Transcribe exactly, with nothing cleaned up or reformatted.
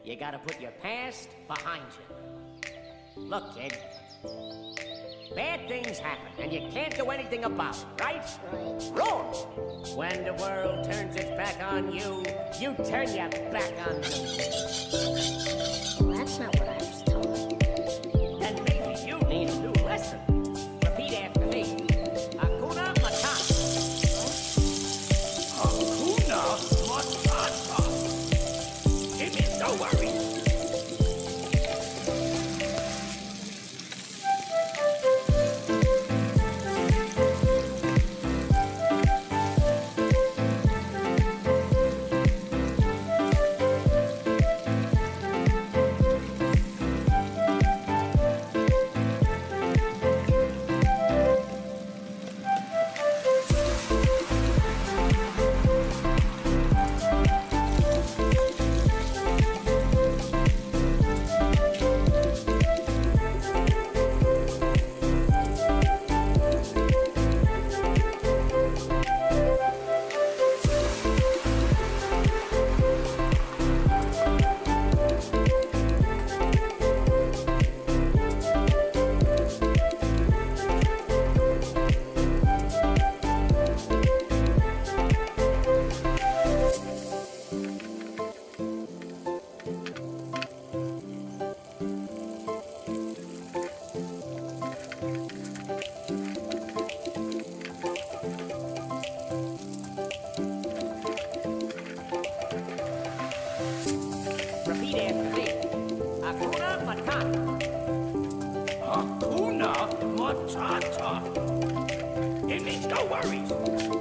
You gotta put your past behind you. Look, kid. Bad things happen, and you can't do anything about it, right? Right. Wrong! When the world turns its back on you, you turn your back on me. Well, that's not what I was told. Then maybe you need a new lesson. Repeat after me. Hakuna Matata. Hakuna Matata. It means no worries. Repeat after me. Hakuna Matata. Hakuna Matata. It means no worries.